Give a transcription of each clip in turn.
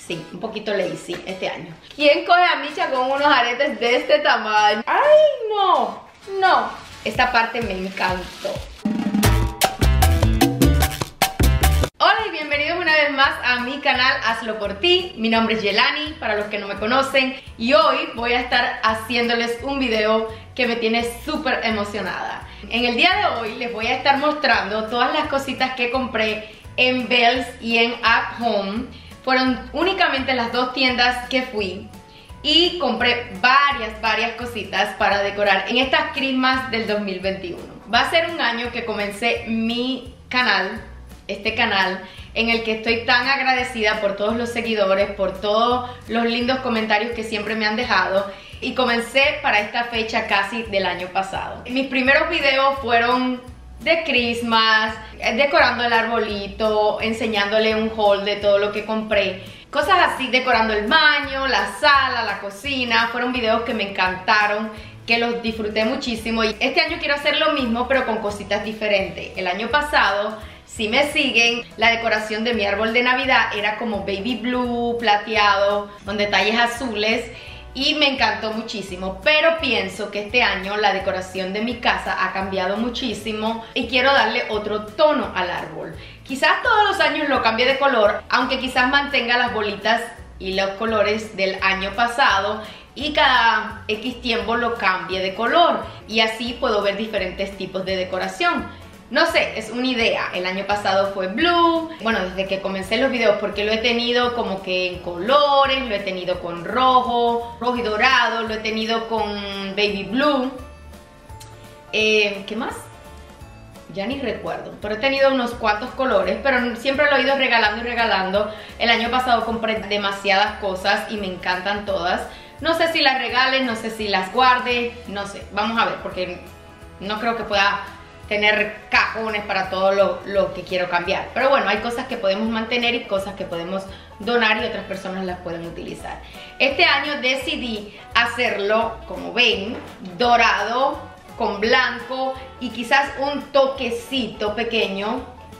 Sí, un poquito lazy este año. ¿Quién coge a Misha con unos aretes de este tamaño? ¡Ay, no! No. Esta parte me encantó. Hola y bienvenidos una vez más a mi canal Hazlo por ti. Mi nombre es Yelani, para los que no me conocen. Y hoy voy a estar haciéndoles un video que me tiene súper emocionada. En el día de hoy les voy a estar mostrando todas las cositas que compré en Bells y en At Home. Fueron únicamente las dos tiendas que fui y compré varias cositas para decorar en estas Christmas del 2021. Va a ser un año que comencé mi canal, este canal, en el que estoy tan agradecida por todos los seguidores, por todos los lindos comentarios que siempre me han dejado, y comencé para esta fecha casi del año pasado. Mis primeros videos fueron de Christmas, decorando el arbolito, enseñándole un haul de todo lo que compré, cosas así, decorando el baño, la sala, la cocina. Fueron videos que me encantaron, que los disfruté muchísimo, y este año quiero hacer lo mismo pero con cositas diferentes. El año pasado, si me siguen, la decoración de mi árbol de Navidad era como baby blue, plateado, con detalles azules, y me encantó muchísimo. Pero pienso que este año la decoración de mi casa ha cambiado muchísimo y quiero darle otro tono al árbol. Quizás todos los años lo cambie de color, aunque quizás mantenga las bolitas y los colores del año pasado, y cada X tiempo lo cambie de color, y así puedo ver diferentes tipos de decoración. No sé, es una idea. El año pasado fue blue. Bueno, desde que comencé los videos, porque lo he tenido como que en colores, lo he tenido con rojo y dorado, lo he tenido con baby blue. ¿Qué más? Ya ni recuerdo, pero he tenido unos cuantos colores, pero siempre lo he ido regalando y regalando. El año pasado compré demasiadas cosas y me encantan todas. No sé si las regale, no sé si las guarde, no sé. Vamos a ver, porque no creo que pueda tener cajones para todo lo que quiero cambiar. Pero bueno, hay cosas que podemos mantener y cosas que podemos donar y otras personas las pueden utilizar. Este año decidí hacerlo, como ven, dorado con blanco y quizás un toquecito pequeño.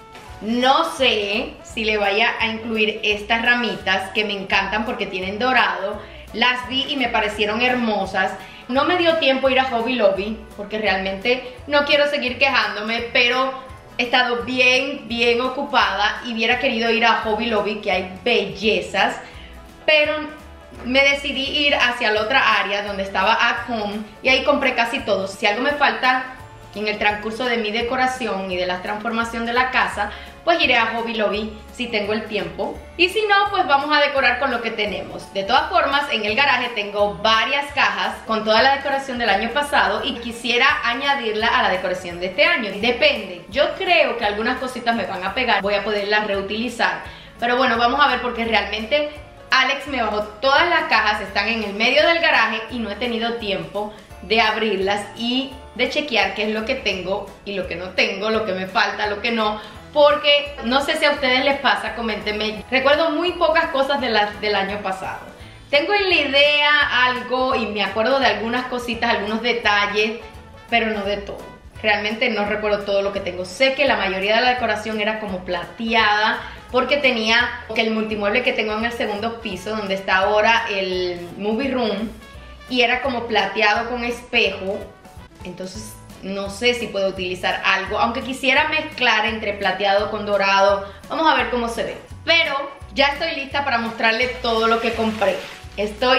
No sé si le vaya a incluir estas ramitas que me encantan porque tienen dorado. Las vi y me parecieron hermosas. No me dio tiempo ir a Hobby Lobby porque realmente no quiero seguir quejándome, pero he estado bien ocupada y hubiera querido ir a Hobby Lobby, que hay bellezas, pero me decidí ir hacia la otra área donde estaba At Home y ahí compré casi todo. Si algo me falta en el transcurso de mi decoración y de la transformación de la casa, pues iré a Hobby Lobby si tengo el tiempo, y si no, pues vamos a decorar con lo que tenemos. De todas formas, en el garaje tengo varias cajas con toda la decoración del año pasado y quisiera añadirla a la decoración de este año. Depende, yo creo que algunas cositas me van a pegar, voy a poderlas reutilizar, pero bueno, vamos a ver, porque realmente Alex me bajó todas las cajas, están en el medio del garaje y no he tenido tiempo de abrirlas y de chequear qué es lo que tengo y lo que no tengo, lo que me falta, lo que no, porque no sé si a ustedes les pasa, coméntenme. Recuerdo muy pocas cosas del año pasado. Tengo en la idea algo y me acuerdo de algunas cositas, algunos detalles, pero no de todo. Realmente no recuerdo todo lo que tengo. Sé que la mayoría de la decoración era como plateada, porque tenía el multimueble que tengo en el segundo piso, donde está ahora el movie room, y era como plateado con espejo. Entonces no sé si puedo utilizar algo, aunque quisiera mezclar entre plateado con dorado. Vamos a ver cómo se ve. Pero ya estoy lista para mostrarles todo lo que compré. Estoy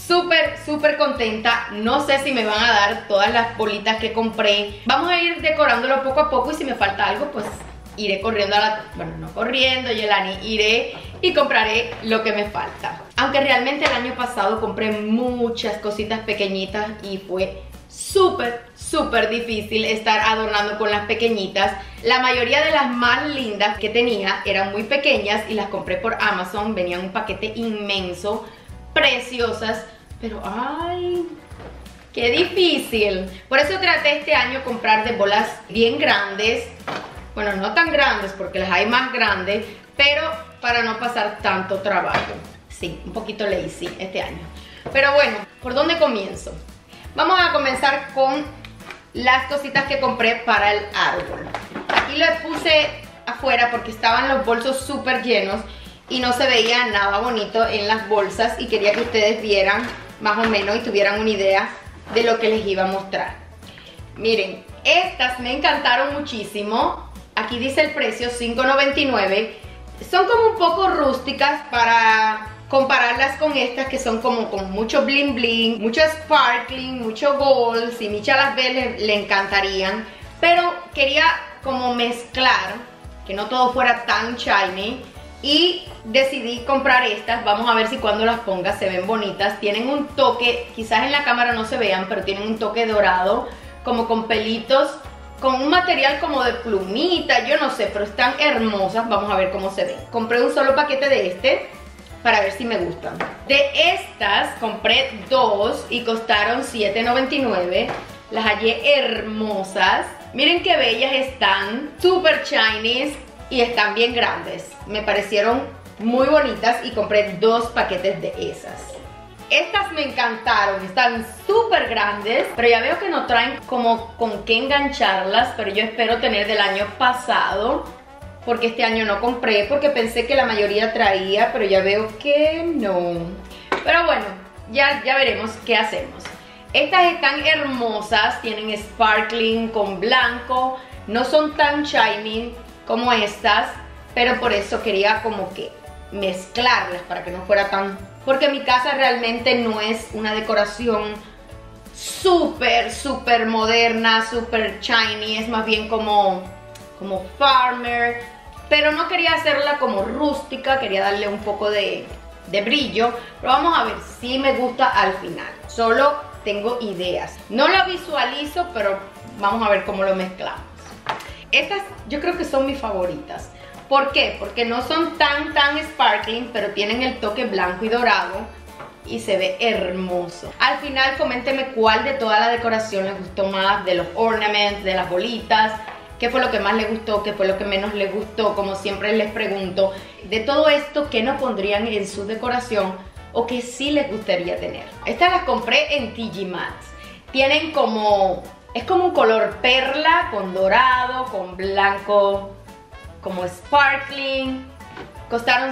súper contenta. No sé si me van a dar todas las bolitas que compré. Vamos a ir decorándolo poco a poco, y si me falta algo, pues iré corriendo a la... Bueno, no corriendo, Yelani, iré y compraré lo que me falta. Aunque realmente el año pasado compré muchas cositas pequeñitas y fue súper difícil estar adornando con las pequeñitas. La mayoría de las más lindas que tenía eran muy pequeñas y las compré por Amazon. Venía un paquete inmenso, preciosas, pero ¡ay! ¡Qué difícil! Por eso traté este año comprar de bolas bien grandes. Bueno, no tan grandes porque las hay más grandes, pero para no pasar tanto trabajo. Sí, un poquito lazy este año. Pero bueno, ¿por dónde comienzo? Vamos a comenzar con las cositas que compré para el árbol. Aquí lo puse afuera porque estaban los bolsos súper llenos y no se veía nada bonito en las bolsas y quería que ustedes vieran más o menos y tuvieran una idea de lo que les iba a mostrar. Miren, estas me encantaron muchísimo. Aquí dice el precio, $5.99. Son como un poco rústicas para compararlas con estas que son como con mucho bling bling, mucho sparkling, mucho gold. Si Micha las ve le encantarían, pero quería como mezclar, que no todo fuera tan shiny, y decidí comprar estas. Vamos a ver si cuando las ponga se ven bonitas. Tienen un toque, quizás en la cámara no se vean, pero tienen un toque dorado, como con pelitos, con un material como de plumita, yo no sé, pero están hermosas. Vamos a ver cómo se ven. Compré un solo paquete de este para ver si me gustan. De estas compré dos y costaron $7.99. Las hallé hermosas. Miren qué bellas están, super shiny y están bien grandes. Me parecieron muy bonitas y compré dos paquetes de esas. Estas me encantaron, están súper grandes, pero ya veo que no traen como con qué engancharlas, pero yo espero tener del año pasado, porque este año no compré, porque pensé que la mayoría traía, pero ya veo que no. Pero bueno, ya veremos qué hacemos. Estas están hermosas, tienen sparkling con blanco, no son tan shiny como estas, pero por eso quería como que mezclarlas para que no fuera tan... Porque mi casa realmente no es una decoración súper moderna, súper shiny, es más bien como farmer, pero no quería hacerla como rústica, quería darle un poco de brillo, pero vamos a ver si me gusta al final. Solo tengo ideas, no lo visualizo, pero vamos a ver cómo lo mezclamos. Estas yo creo que son mis favoritas. ¿Por qué? Porque no son tan sparkling, pero tienen el toque blanco y dorado y se ve hermoso. Al final coméntenme cuál de toda la decoración les gustó más, de los ornaments, de las bolitas, qué fue lo que más les gustó, qué fue lo que menos les gustó, como siempre les pregunto. De todo esto, ¿qué no pondrían en su decoración o qué sí les gustaría tener? Estas las compré en TJ Maxx. Tienen como... es como un color perla con dorado, con blanco, como sparkling. Costaron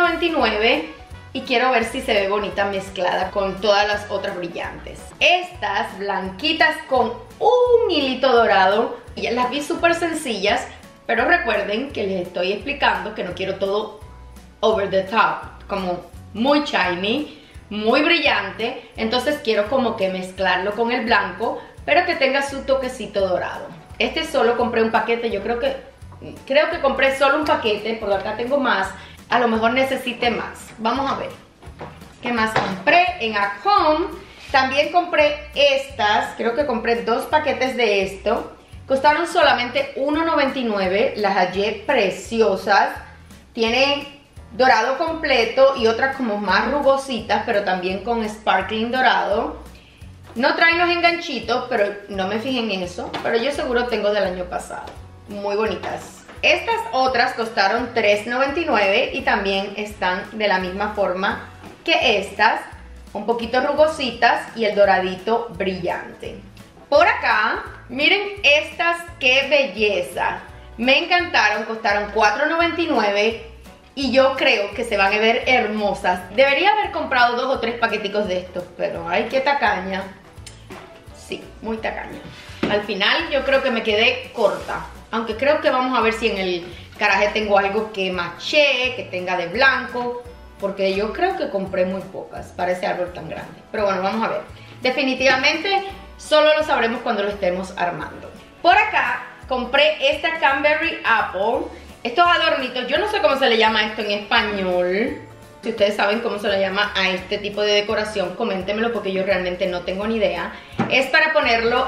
$5.99 y quiero ver si se ve bonita mezclada con todas las otras brillantes. Estas blanquitas con un hilito dorado, ya las vi súper sencillas, pero recuerden que les estoy explicando que no quiero todo over the top, como muy shiny, muy brillante. Entonces quiero como que mezclarlo con el blanco, pero que tenga su toquecito dorado. Este solo compré un paquete, yo creo que compré solo un paquete, porque acá tengo más. A lo mejor necesite más. Vamos a ver. ¿Qué más compré? En At Home también compré estas. Creo que compré dos paquetes de esto. Costaron solamente $1.99. Las hallé preciosas. Tienen dorado completo y otras como más rugositas, pero también con sparkling dorado. No traen los enganchitos, pero no me fijé en eso. Pero yo seguro tengo del año pasado. Muy bonitas. Estas otras costaron $3.99 y también están de la misma forma que estas, un poquito rugositas y el doradito brillante. Por acá, miren estas, qué belleza. Me encantaron, costaron $4.99 y yo creo que se van a ver hermosas. Debería haber comprado 2 o 3 paqueticos de estos, pero ay, qué tacaña. Sí, muy tacaña. Al final yo creo que me quedé corta. Aunque creo que vamos a ver si en el garaje tengo algo que maché, que tenga de blanco. Porque yo creo que compré muy pocas para ese árbol tan grande. Pero bueno, vamos a ver. Definitivamente solo lo sabremos cuando lo estemos armando. Por acá compré esta Cranberry Apple. Estos adornitos, yo no sé cómo se le llama esto en español. Si ustedes saben cómo se le llama a este tipo de decoración, coméntenmelo porque yo realmente no tengo ni idea. Es para ponerlo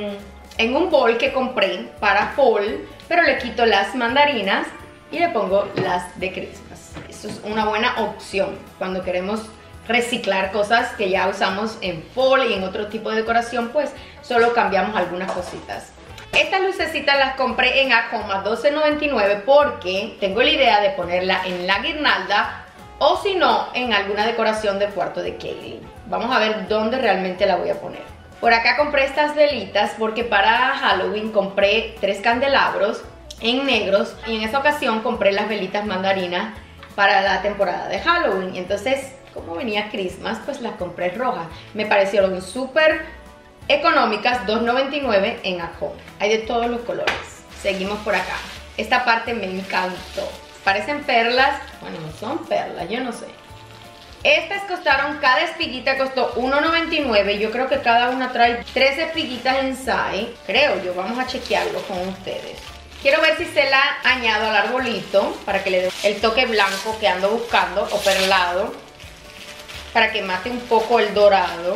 en un bowl que compré para fall, pero le quito las mandarinas y le pongo las de Christmas. Eso es una buena opción cuando queremos reciclar cosas que ya usamos en fall y en otro tipo de decoración, pues solo cambiamos algunas cositas. Estas lucecitas las compré en At Home a $12.99 porque tengo la idea de ponerla en la guirnalda o si no, en alguna decoración del cuarto de Kaylee. Vamos a ver dónde realmente la voy a poner. Por acá compré estas velitas porque para Halloween compré 3 candelabros en negros y en esa ocasión compré las velitas mandarinas para la temporada de Halloween. Entonces, como venía Christmas, pues las compré rojas. Me parecieron súper económicas, $2.99 en At Home. Hay de todos los colores. Seguimos por acá. Esta parte me encantó. Parecen perlas. Bueno, no son perlas, yo no sé. Estas costaron, cada espiguita costó $1.99. Yo creo que cada una trae 3 espiguitas inside. Creo yo, vamos a chequearlo con ustedes. Quiero ver si se la añado al arbolito para que le dé el toque blanco que ando buscando, o perlado, para que mate un poco el dorado.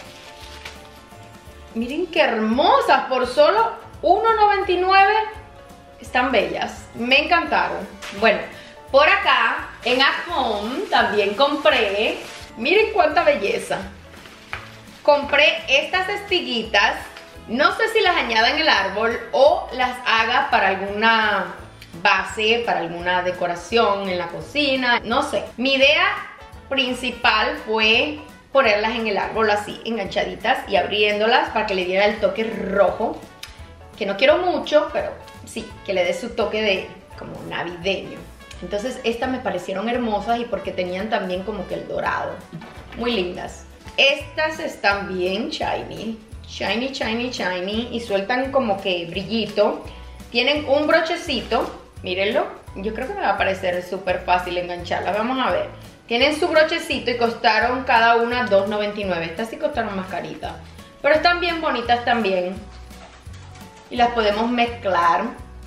Miren qué hermosas, por solo $1.99 están bellas, me encantaron. Bueno, por acá en At Home también compré, miren cuánta belleza. Compré estas espiguitas. No sé si las añada en el árbol o las haga para alguna base, para alguna decoración en la cocina, no sé. Mi idea principal fue ponerlas en el árbol así, enganchaditas y abriéndolas para que le diera el toque rojo, que no quiero mucho, pero sí, que le dé su toque de como navideño. Entonces estas me parecieron hermosas y porque tenían también como que el dorado, muy lindas. Estas están bien shiny. Shiny, shiny, shiny, y sueltan como que brillito. Tienen un brochecito, mírenlo. Yo creo que me va a parecer súper fácil engancharlas, vamos a ver. Tienen su brochecito y costaron cada una $2.99. Estas sí costaron más caritas, pero están bien bonitas también. Y las podemos mezclar.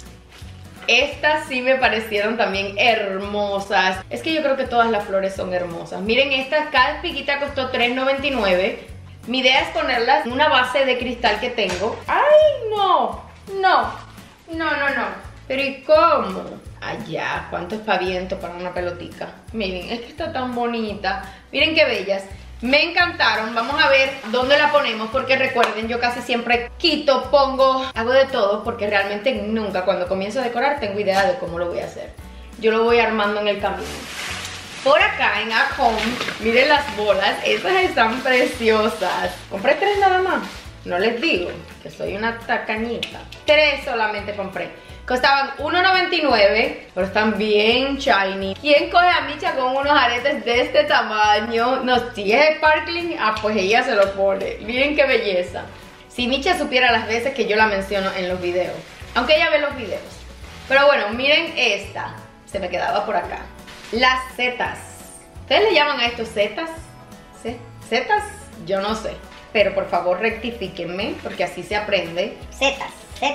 Estas sí me parecieron también hermosas. Es que yo creo que todas las flores son hermosas. Miren, esta, cada espiguita costó $3.99. Mi idea es ponerlas en una base de cristal que tengo. ¡Ay, no! No, no, no, no. Pero ¿y cómo? Allá, cuánto espaviento para una pelotica. Miren, es que está tan bonita. Miren qué bellas. Me encantaron. Vamos a ver dónde la ponemos, porque recuerden, yo casi siempre quito, pongo, hago de todo, porque realmente nunca cuando comienzo a decorar tengo idea de cómo lo voy a hacer. Yo lo voy armando en el camino. Por acá en At Home, miren las bolas, estas están preciosas. Compré 3 nada más, no les digo que soy una tacañita. 3 solamente compré. Costaban $1.99, pero están bien shiny. ¿Quién coge a Micha con unos aretes de este tamaño? No, si es sparkling, pues ella se lo pone. Miren qué belleza. Si Micha supiera las veces que yo la menciono en los videos, aunque ella ve los videos. Pero bueno, miren esta, se me quedaba por acá. Las setas. ¿Ustedes le llaman a estos setas? ¿Setas? Yo no sé. Pero por favor rectifíquenme, porque así se aprende. Setas.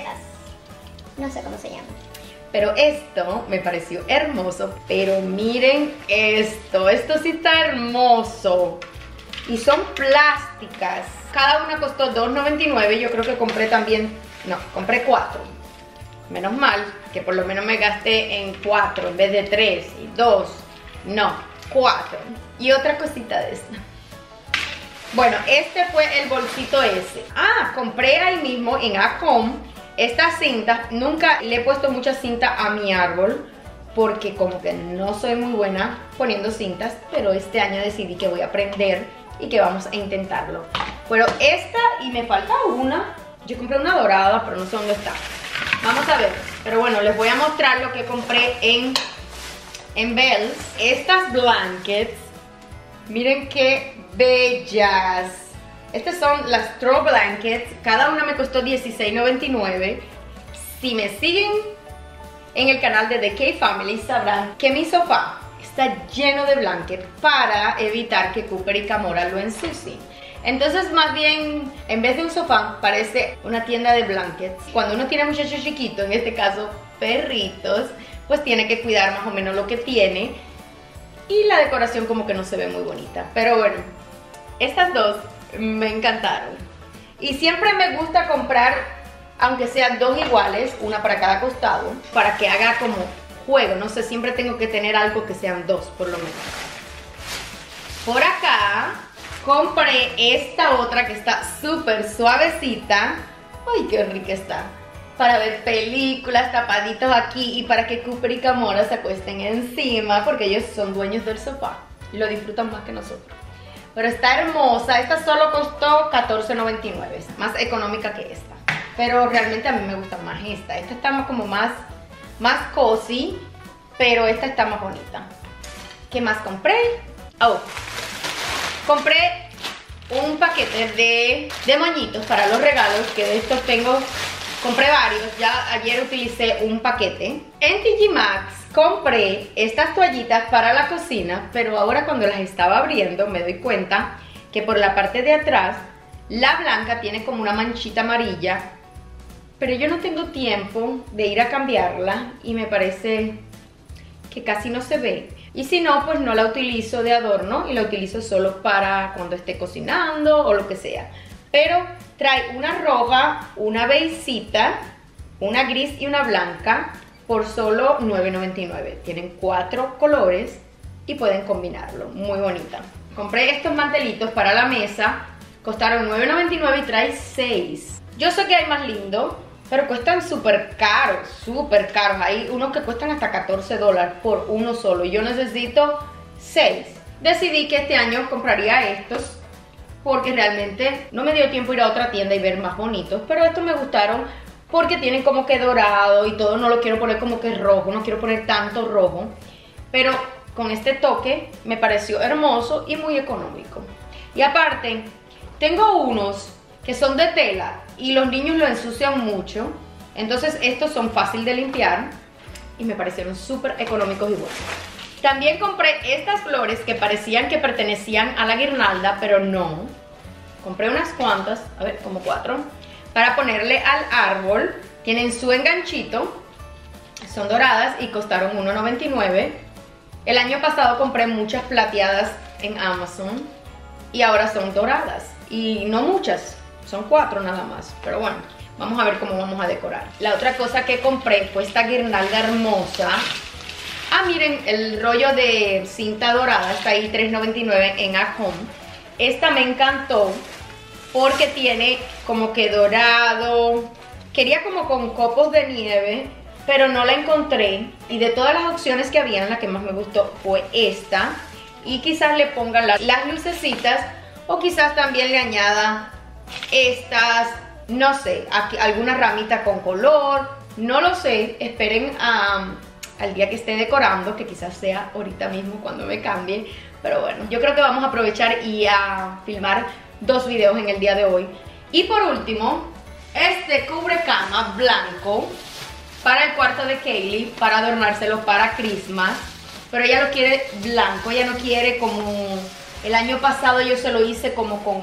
No sé cómo se llama. Pero esto me pareció hermoso. Pero miren esto. Esto sí está hermoso. Y son plásticas. Cada una costó $2.99. Yo creo que compré también... No, compré 4. Menos mal que por lo menos me gasté en 4 en vez de 3 y 2. No, 4. Y otra cosita de esta. Bueno, este fue el bolsito ese. Compré ahí mismo en At Home estas cintas. Nunca le he puesto mucha cinta a mi árbol, porque como que no soy muy buena poniendo cintas, pero este año decidí que voy a aprender y que vamos a intentarlo. Pero esta, y me falta una. Yo compré una dorada, pero no sé dónde está. Vamos a ver, pero bueno, les voy a mostrar lo que compré en Bells. Estas blankets, miren qué bellas. Estas son las Straw Blankets, cada una me costó $16.99. Si me siguen en el canal de The K Family sabrán que mi sofá está lleno de blankets para evitar que Cooper y Camora lo ensucien. Entonces más bien, en vez de un sofá, parece una tienda de blankets. Cuando uno tiene muchachos chiquitos, en este caso perritos, pues tiene que cuidar más o menos lo que tiene. Y la decoración como que no se ve muy bonita. Pero bueno, estas dos me encantaron. Y siempre me gusta comprar, aunque sean 2 iguales, una para cada costado, para que haga como juego. No sé, siempre tengo que tener algo que sean 2 por lo menos. Por acá compré esta otra que está súper suavecita. Ay, qué rica está. Para ver películas tapaditos aquí y para que Cooper y Camora se acuesten encima, porque ellos son dueños del sofá y lo disfrutan más que nosotros. Pero está hermosa. Esta solo costó $14.99, más económica que esta. Pero realmente a mí me gusta más esta. Esta está como más cozy, pero esta está más bonita. ¿Qué más compré? Oh, compré un paquete de moñitos para los regalos, que de estos compré varios. Ya ayer utilicé un paquete. En TJ Maxx compré estas toallitas para la cocina, pero ahora cuando las estaba abriendo me doy cuenta que por la parte de atrás la blanca tiene como una manchita amarilla, pero yo no tengo tiempo de ir a cambiarla y me parece que casi no se ve. Y si no, pues no la utilizo de adorno y la utilizo solo para cuando esté cocinando o lo que sea. Pero trae una roja, una beigecita, una gris y una blanca por solo $9.99. Tienen 4 colores y pueden combinarlo. Muy bonita. Compré estos mantelitos para la mesa. Costaron $9.99 y trae 6. Yo sé que hay más lindo, pero cuestan súper caros, súper caros. Hay unos que cuestan hasta $14 por uno solo. Y yo necesito 6. Decidí que este año compraría estos porque realmente no me dio tiempo ir a otra tienda y ver más bonitos. Pero estos me gustaron porque tienen como que dorado y todo. No lo quiero poner como que rojo, no quiero poner tanto rojo. Pero con este toque me pareció hermoso y muy económico. Y aparte, tengo unos que son de tela y los niños lo ensucian mucho. Entonces estos son fáciles de limpiar y me parecieron súper económicos y buenos. También compré estas flores que parecían que pertenecían a la guirnalda, pero no. Compré unas cuantas, a ver, como 4, para ponerle al árbol. Tienen su enganchito, son doradas y costaron $1.99. El año pasado compré muchas plateadas en Amazon y ahora son doradas. Y no muchas, son 4 nada más, pero bueno, vamos a ver cómo vamos a decorar. La otra cosa que compré fue esta guirnalda hermosa. Ah, miren, el rollo de cinta dorada está ahí, $3.99 en At Home. Esta me encantó porque tiene como que dorado. Quería como con copos de nieve, pero no la encontré. Y de todas las opciones que había, la que más me gustó fue esta. Y quizás le pongan las lucecitas, o quizás también le añada estas, no sé, aquí alguna ramita con color, no lo sé. Esperen al día que esté decorando, que quizás sea ahorita mismo cuando me cambie. Pero bueno, yo creo que vamos a aprovechar y a filmar 2 videos en el día de hoy. Y por último, este cubrecama blanco para el cuarto de Kaylee, para adornárselo para Christmas. Pero ella lo quiere blanco, ella no quiere como el año pasado yo se lo hice como con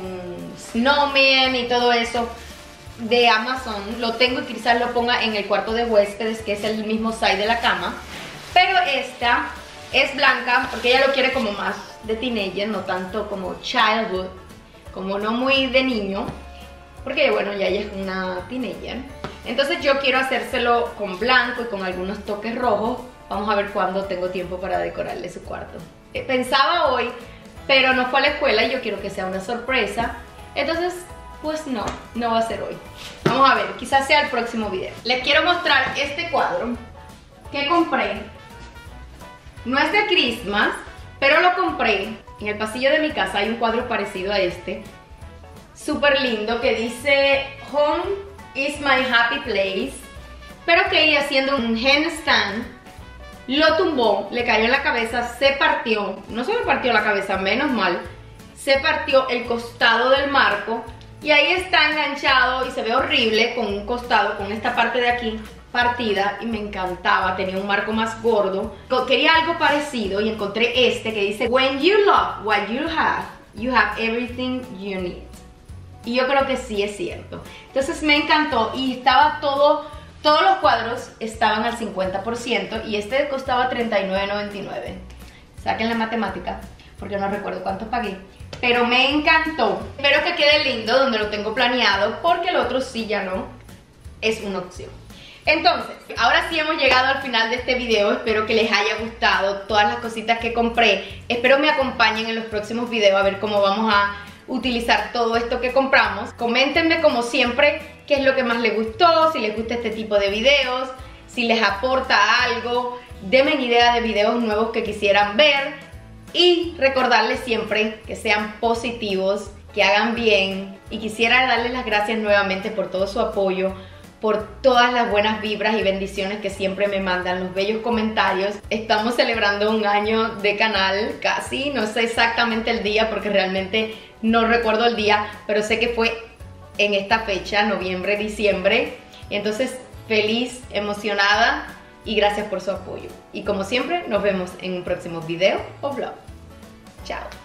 snowman y todo eso de Amazon. Lo tengo y quizás lo ponga en el cuarto de huéspedes, que es el mismo size de la cama. Pero esta es blanca porque ella lo quiere como más de teenager, no tanto como childhood, como no muy de niño, porque bueno, ya ella es una teenager. Entonces yo quiero hacérselo con blanco y con algunos toques rojos. Vamos a ver cuándo tengo tiempo para decorarle su cuarto. Pensaba hoy, pero no fue a la escuela y yo quiero que sea una sorpresa. Entonces, pues no va a ser hoy. Vamos a ver, quizás sea el próximo video. Les quiero mostrar este cuadro que compré. No es de Christmas, pero lo compré. En el pasillo de mi casa hay un cuadro parecido a este, súper lindo, que dice Home is my happy place. Pero que haciendo un handstand lo tumbó, le cayó en la cabeza, se partió. No se me partió la cabeza, menos mal. Se partió el costado del marco y ahí está enganchado y se ve horrible con un costado, con esta parte de aquí partida, y me encantaba. Tenía un marco más gordo. Quería algo parecido y encontré este que dice When you love what you have everything you need. Y yo creo que sí es cierto. Entonces me encantó y estaba todos los cuadros estaban al 50% y este costaba $39.99. Saquen la matemática porque no recuerdo cuánto pagué, pero me encantó. Espero que quede lindo donde lo tengo planeado, porque el otro sí ya no es una opción. Entonces, ahora sí hemos llegado al final de este video. Espero que les haya gustado todas las cositas que compré. Espero me acompañen en los próximos videos a ver cómo vamos a utilizar todo esto que compramos. Coméntenme como siempre qué es lo que más les gustó, si les gusta este tipo de videos, si les aporta algo. Denme idea de videos nuevos que quisieran ver. Y recordarles siempre que sean positivos, que hagan bien. Y quisiera darles las gracias nuevamente por todo su apoyo, por todas las buenas vibras y bendiciones que siempre me mandan, los bellos comentarios. Estamos celebrando un año de canal casi, no sé exactamente el día porque realmente no recuerdo el día, pero sé que fue en esta fecha, noviembre, diciembre. Entonces, feliz, emocionada y gracias por su apoyo. Y como siempre, nos vemos en un próximo video o vlog. Chao.